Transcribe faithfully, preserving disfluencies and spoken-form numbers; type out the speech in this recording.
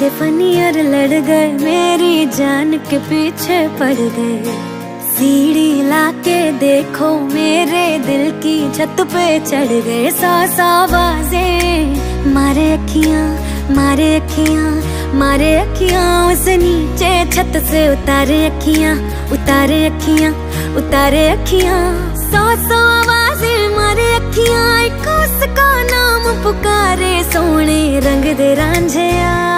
दे funnier लड़ गए, मेरी जान के पीछे पड़ गए। सीढ़ी लाके देखो मेरे दिल की छत पे चढ़ गए। सौ सौ आवाजें मारे अखियां, मारे अखियां, मारे अखियां, उस नीचे छत से उतारे अखियां, उतारे अखियां, उतारे अखियां। सौ सौ आवाजें मारे अखियां, एक उसका नाम पुकारे। सोने रंग दे रांझिया।